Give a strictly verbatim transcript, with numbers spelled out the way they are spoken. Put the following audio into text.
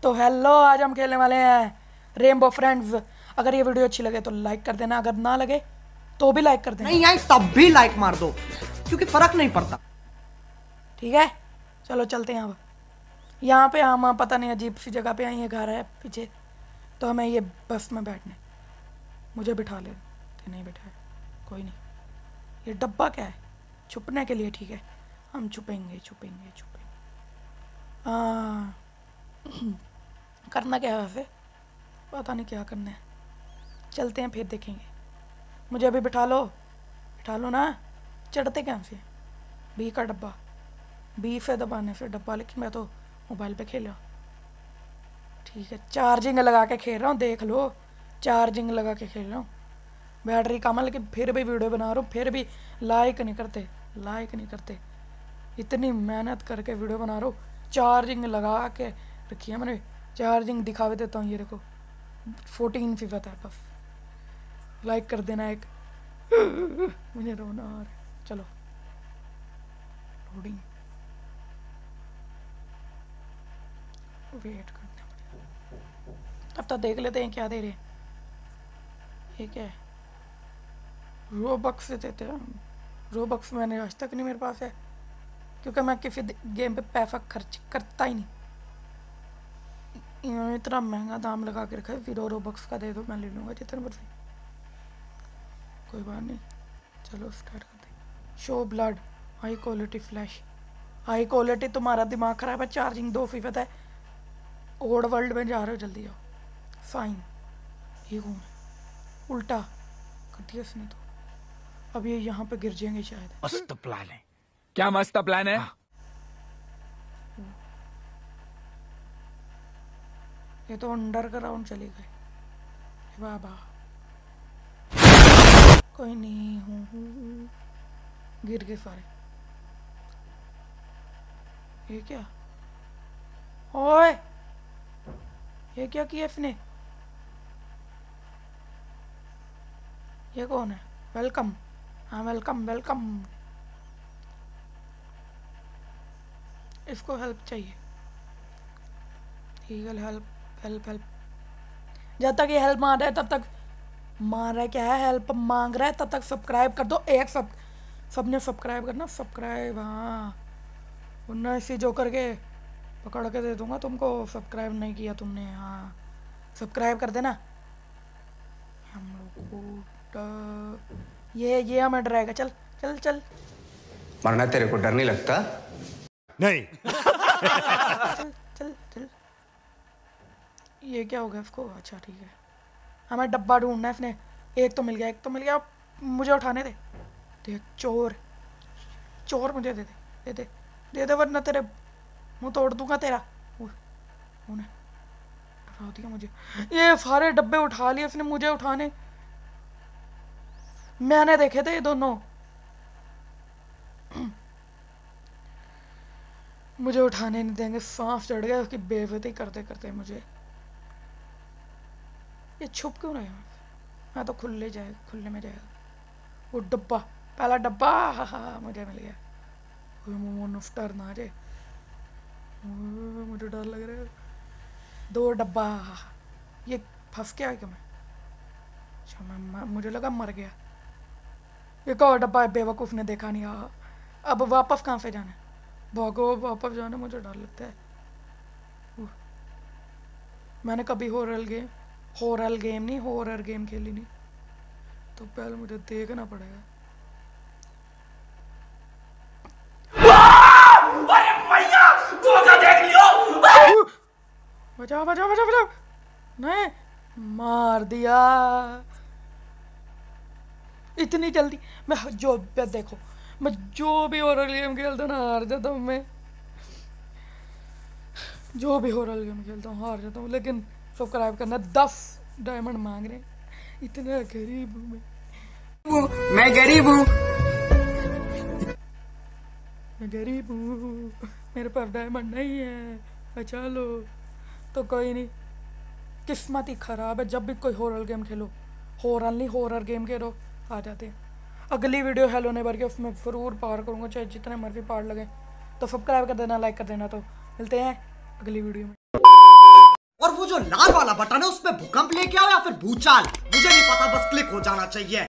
तो हेलो, आज हम खेलने वाले हैं रेनबो फ्रेंड्स। अगर ये वीडियो अच्छी लगे तो लाइक कर देना, अगर ना लगे तो भी लाइक कर देना। नहीं आई तब भी लाइक मार दो, क्योंकि फर्क नहीं पड़ता। ठीक है, चलो चलते हैं। अब यहाँ पे हम पता नहीं अजीब सी जगह पे आए हैं, घर है पीछे, तो हमें ये बस में बैठने, मुझे बिठा ले नहीं बिठाए, कोई नहीं। ये डब्बा क्या है? छुपने के लिए। ठीक है, हम छुपेंगे छुपेंगे छुपेंगे। हाँ करना क्या है वैसे, पता नहीं क्या करना है। चलते हैं फिर देखेंगे। मुझे अभी बिठा लो, बिठा लो ना। चढ़ते क्या से? बी का डब्बा, बी से दबाने से डब्बा, लेकिन मैं तो मोबाइल पे खेल रहा हूँ। ठीक है, चार्जिंग लगा के खेल रहा हूँ, देख लो, चार्जिंग लगा के खेल रहा हूँ। बैटरी कम है लेकिन फिर भी वीडियो बना रहा हूँ, फिर भी लाइक नहीं करते, लाइक नहीं करते। इतनी मेहनत करके वीडियो बना रहा हूँ, चार्जिंग लगा के रखी है मैंने। चार्जिंग दिखावे देता हूँ, ये देखो फोर्टीन फीसद है बस। लाइक कर देना एक। मुझे रोना आ रहा है। चलो लोडिंग, वेट करना पड़ेगा। अब तो देख लेते हैं क्या दे रहे हैं। ये क्या है? रोबक्स से देते हैं। रोबक्स मैंने आज तक नहीं मेरे पास है, क्योंकि मैं किसी गेम पे पैसा खर्च करता ही नहीं। इतना महंगा दाम लगा के रखा है, फिर रोबक्स का दे दो, मैं ले लूँगा जितने मर्जी, कोई बात नहीं। चलो स्टार्ट करते हैं। Show blood, high quality flash. High quality, तुम्हारा दिमाग खराब है। चार्जिंग दो फीसद है। ओल्ड वर्ल्ड में जा रहे हो, जल्दी आओ। फाइन, ये कौन है? उल्टा कर दिया इसने तो। अब ये यहाँ पे गिर जाएंगे शायद। मस्त प्लान है। क्या मस्त प्लान है? हाँ। ये तो अंडरग्राउंड चले गए बाबा। कोई नहीं हूँ, गिर गए सारे। ये क्या? ओए, ये क्या किया इसने? ये कौन है? वेलकम, हाँ वेलकम वेलकम। इसको हेल्प चाहिए। ठीक है, हेल्प हेल्प हेल्प। जब तक ये हेल्प मांग रहा है तब तक, मांग रहा है क्या है, हेल्प मांग रहा है तब तक सब्सक्राइब कर दो। एक सब सबने सब्सक्राइब करना, सब्सक्राइब। हाँ, वरना इसी जो करके पकड़ के दे दूंगा तुमको। सब्सक्राइब नहीं किया तुमने, हाँ सब्सक्राइब कर देना। हम लोग को ये ये हमें डराएगा। चल चल चल। मरना तेरे को डर नहीं लगता? नहीं। चल चल चल। ये क्या हो गया इसको? अच्छा ठीक है, हमें डब्बा ढूंढना है। इसने एक तो मिल गया, एक तो मिल गया। मुझे उठाने दे। देख चोर, चोर मुझे दे दे दे दे दे दे, वरना तेरे मुंह तोड़ दूंगा तेरा। उन्हें डरा दिया मुझे। ये सारे डब्बे उठा लिए उसने, मुझे उठाने। मैंने देखे थे ये दोनों। मुझे उठाने नहीं देंगे, सांस चढ़ गया उसकी बेइज्जती करते करते मुझे। ये छुप क्यों रहे हैं? मैं तो खुले जाए खुले में जाएगा। वो डब्बा, पहला डब्बा, हाँ हाँ मुझे मिल गया। डर ना आ जाए, मुझे डर लग रहा है। दो डब्बा, ये फंस गया क्या मैं? अच्छा मैं, मुझे लगा मर गया। एक और डब्बा है, बेवकूफ़ ने देखा नहीं। हाँ, अब वापस कहाँ से जाना है? भागो, वापस जाना, मुझे डर लगता है। मैंने कभी हॉरर गेम हॉरर गेम नहीं हॉरर गेम खेली नहीं, तो पहले मुझे देखना पड़ेगा। अरे भैया, धोखा देख लियो। बचाओ बचाओ बचाओ बचाओ। नहीं, मार दिया। इतनी जल्दी मैं जो भी, देखो मैं जो भी हॉरर गेम खेलता हूँ ना हार जाता हूँ। मैं जो भी हॉरर गेम खेलता हूँ हार जाता हूँ। लेकिन सब्सक्राइब करना, दस डायमंड मांग रहे हैं। इतना गरीब हूँ मैं। मैं गरीब हूँ, मैं गरीब हूँ, मेरे पास डायमंड नहीं है, बचा लो। तो कोई नहीं, किस्मत ही खराब है। जब भी कोई हॉरर गेम खेलो, हॉरर नहीं हॉरर गेम खेलो, आ जाते हैं। अगली वीडियो हेलो नेबर के, उसमें ज़रूर पार करूँगा, चाहे जितने मर्जी पार लगे। तो सब्सक्राइब कर देना, लाइक कर देना। तो मिलते हैं अगली वीडियो में। जो लाल वाला बटन है उस पे भूकंप लेके आओ या फिर भूचाल, मुझे नहीं पता, बस क्लिक हो जाना चाहिए।